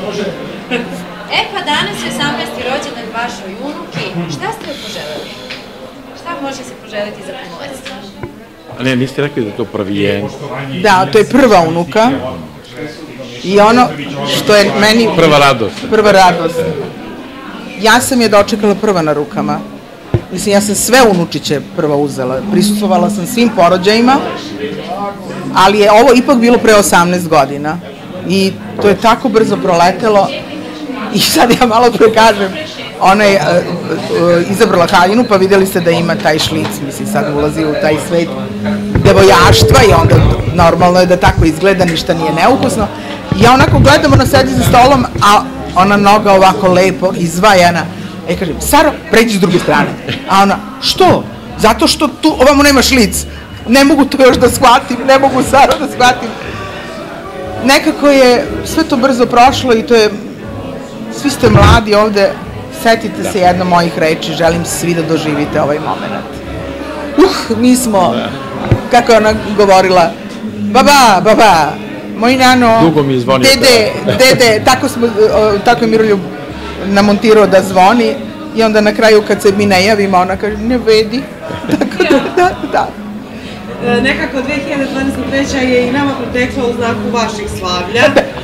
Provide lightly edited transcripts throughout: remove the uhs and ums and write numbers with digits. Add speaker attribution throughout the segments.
Speaker 1: E pa danas je 18. rođendan vašoj unuki. Šta ste joj poželeli? Šta može se poželiti za punoletstvo?
Speaker 2: Ne, niste rekli da je to prvijen.
Speaker 3: Da, to je prva unuka. I ono što je meni...
Speaker 2: Prva radost.
Speaker 3: Prva radost. Ja sam je dočekala prva na rukama. Mislim, ja sam sve unučiće prva uzela. Prisustvovala sam svim porođajima, ali je ovo ipak bilo pre 18 godina. I to je tako brzo proletelo. I sad ja malo pre kažem, ona je izabrala haljinu, pa videli ste da ima taj šlic, mislim, sad ulazi u taj svet devojaštva i onda normalno je da tako izgleda, ništa nije neukusno. I ja onako gledam, ona sedi za stolom, a ona noga ovako lepo, izvajana. E, kažem, Saro, pređi s druge strane. A ona, što? Zato što tu, ovamo nema šlic. Ne mogu to još da shvatim, ne mogu Saro da shvatim. Nekako je sve to brzo prošlo i to je, svi ste mladi ovde, setite se jedno mojih reči, želim svi da doživite ovaj moment. Mi smo, kako je ona govorila, baba, moj nano, dede, tako je Miroljub namontirao da zvoni i onda na kraju kad se mi ne javimo, ona kaže, ne vedi, tako da.
Speaker 4: Nekako 2023. je i nama protekla u znaku vaših slavlja.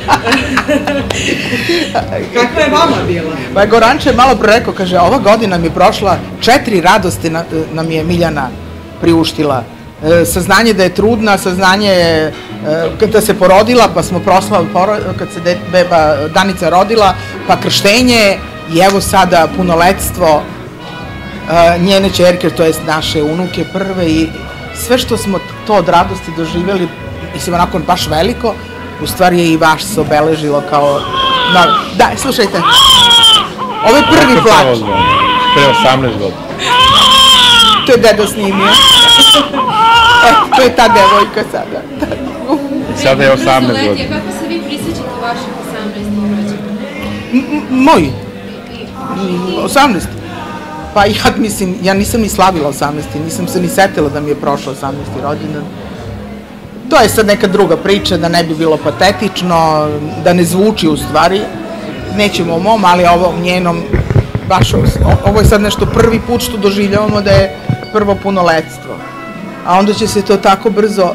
Speaker 4: Kakva je vama bila?
Speaker 3: Pa Goranče je malo pre rekao, kaže, ova godina mi je prošla, 4 radosti nam je Miljana priuštila. Saznanje da je trudna, saznanje kada se porodila, pa smo proslavili kad se beba Danica rodila, pa krštenje i evo sada punoletstvo njene ćerke, to jest naše unuke prve i sve što smo to od radosti doživjeli, mislim, onako baš veliko, u stvari je i vaš se obeležilo kao... Da, slušajte, ovo je prvi plač.
Speaker 2: Pre 18 godina.
Speaker 3: To je deda snimio. To je ta devojka sada.
Speaker 2: Sada je 18 godina.
Speaker 1: Kako se vi prisjećate vašeg 18. rođendan?
Speaker 3: Moj? 18. Pa ja mislim, ja nisam ni slavila 18. Nisam se ni setila da mi je prošlo 18. rođendan. To je sad neka druga priča, da ne bi bilo patetično, da ne zvuči u stvari. Nećemo o mom, ali ovo njenom, baš ovo je sad nešto prvi put što doživljavamo da je prvo punoletstvo. A onda će se to tako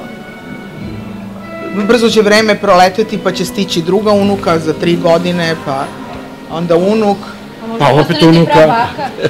Speaker 3: brzo će vreme proleteti, pa će stići druga unuka za 3 godine, pa onda unuk.
Speaker 2: Pa opet unuka.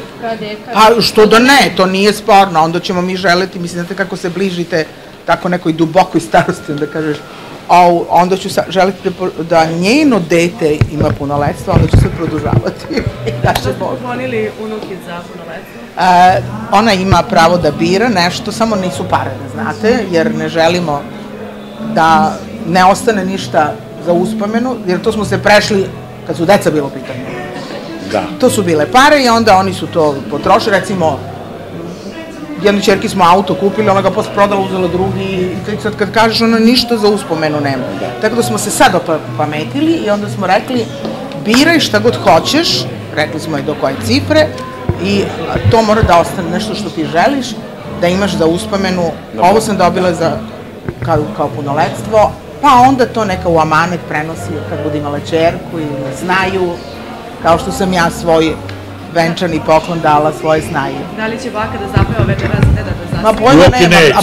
Speaker 3: Pa što da ne, to nije sporno, onda ćemo mi želeti, mislim, znate kako se bližite tako nekoj dubokoj starosti, da kažeš, onda ću želiti da njeno dete ima punoletstvo, onda ću se produžavati.
Speaker 4: Šta ste poklonili unuki za punoletstvo?
Speaker 3: Ona ima pravo da bira nešto, samo nisu pare, znate, jer ne želimo da ne ostane ništa za uspomenu, jer to smo se prešli kad su deca bilo pitanje.
Speaker 2: Da.
Speaker 3: To su bile pare i onda oni su to potrošili, recimo, jednoj ćerki smo auto kupili, ona ga posle prodala, uzela drugi i sad kad kažeš, ona ništa za uspomenu nema. Tako da smo se sad opametili i onda smo rekli, biraj šta god hoćeš, rekli smo i do koje cifre i to mora da ostane nešto što ti želiš, da imaš za uspomenu, ovo sam dobila kao punoletstvo, pa onda to neka u amanet prenosi kad bude imala ćerku i znaju, kao što sam ja svoj venčani poklon dala svoje snaje.
Speaker 4: Da li će baka da zapeva večeras, deda da zaspeva?
Speaker 3: Ma pojma nema, a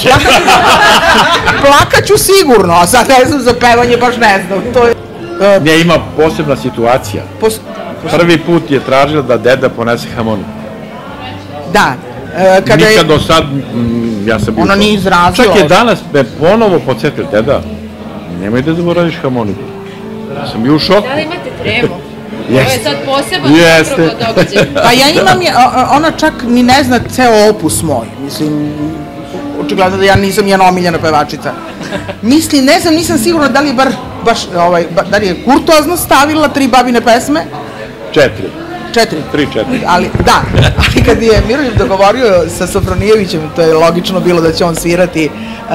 Speaker 3: plakaću sigurno, a sad ne znam za pevanje, baš ne znam.
Speaker 2: Nje ima posebna situacija. Prvi put je tražila da deda ponese harmoniku.
Speaker 3: Da.
Speaker 2: Nikad do sad, ja sam bio...
Speaker 3: Ona nije izrazila.
Speaker 2: Čak je danas me ponovo podsjetio, deda, nemoj da zaboraviš harmoniku. Ja sam bio u šoku.
Speaker 1: Da li imate tremu? Ovo je sad poseban zapravo događaj.
Speaker 3: Pa ja imam, ona čak ni ne zna ceo opus moj, mislim, očigledno da ja nisam njena omiljena pevačica. Mislim, ne znam, nisam sigurna da li je baš, da li je kurtoazno stavila 3 babine pesme?
Speaker 2: 4.
Speaker 3: 3,
Speaker 2: 4.
Speaker 3: Ali kad je Miroljub dogovorio sa Sofronijevićem, to je logično bilo da će on svirati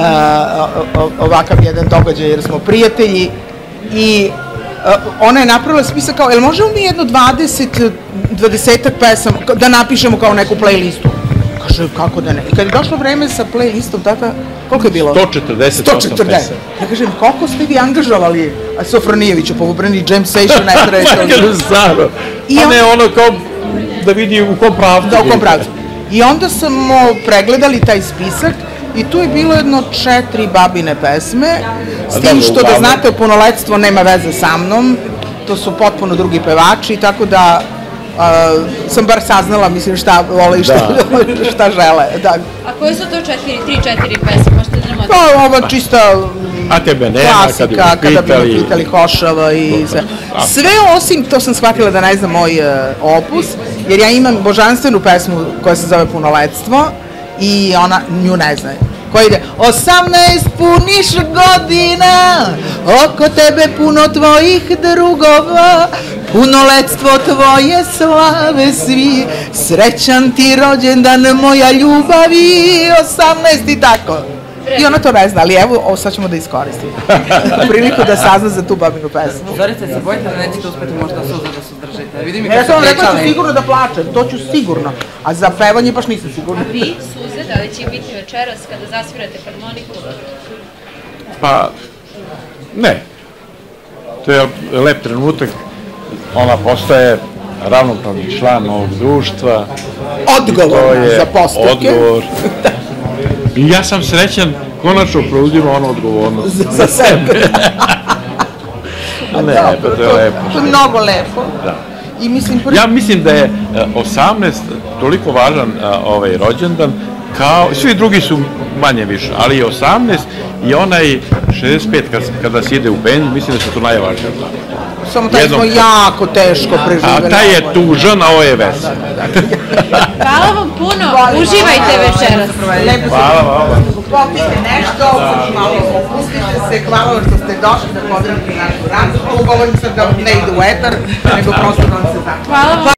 Speaker 3: ovakav jedan događaj jer smo prijatelji i ona je napravila spisak kao, jel možemo mi jedno 20-ak pesama da napišemo kao neku playlistu? Kaže, kako da ne. I kad je došlo vreme sa playlistom, tata, koliko je bilo?
Speaker 2: 148
Speaker 3: 140. Ja kažem, koliko ste vi angažovali Sofronijeviću, po obrani jam session, najtre?
Speaker 2: Kažem, stvarno. Pa ne, ono kao da vidi u kom pravcu.
Speaker 3: Da, u kom pravcu. I onda smo pregledali taj spisak i tu je bilo jedno 4 babine pesme, s tim što da znate, punoletstvo nema veze sa mnom, to su potpuno drugi pevači, tako da sam bar saznala, mislim, šta vole i šta žele.
Speaker 1: A koje su to 3-4 pesme, možete da nam odgovorite?
Speaker 3: Pa ova čista
Speaker 2: A tebe nema,
Speaker 3: klasika, kada bi me pitali Košava i sve. Sve osim, to sam shvatila da ne znam moj opus, jer ja imam božanstvenu pesmu koja se zove Punoletstvo i ona nju ne zna. Koja ide 18 puniš godina, oko tebe puno tvojih drugova, punoletstvo tvoje slave svi, srećan ti rođendan moja ljubavi, 18 i tako. I ona to ne zna, ali evo, sad ćemo da iskoristimo. Priliku da sazna za tu babinu pesmu.
Speaker 5: Zorice, se bojite da nećete uspeti možda suze da suzdržite? Vidim i
Speaker 3: Ja
Speaker 5: kad
Speaker 3: sam vam
Speaker 5: se
Speaker 3: rekla da ću
Speaker 5: pričali.
Speaker 3: sigurno da plačem, to ću sigurno. A za pevanje baš nisam sigurna.
Speaker 1: Vi, suze, da li će biti večeras kada zasvirate harmoniku?
Speaker 2: Pa, ne. To je lep trenutak. Ona postaje ravnopravni član ovog društva.
Speaker 3: Odgovorna za postupke.
Speaker 2: Odgovor. I ja sam srećan, konačno preuzima ono odgovornost.
Speaker 3: Za sebe.
Speaker 2: Ne, pa to je lepo.
Speaker 3: To je mnogo lepo.
Speaker 2: Da.
Speaker 3: I mislim,
Speaker 2: Ja mislim da je 18 toliko važan ovaj rođendan, kao, svi drugi su manje više, ali i 18 i onaj 65 kada se ide u penju, mislim da su to najvažnije.
Speaker 3: samo taj smo jako teško preživjeli.
Speaker 2: A taj je tužan, a ovo je vesel.
Speaker 1: Hvala vam puno, uživajte večeras.
Speaker 2: Hvala vam.
Speaker 3: Popite nešto, malo opustite se, hvala vam što ste došli da pozdravite našu razgovor. Govorim sad da ne ide u etar, nego prosto da vam se tako.
Speaker 1: Hvala vam.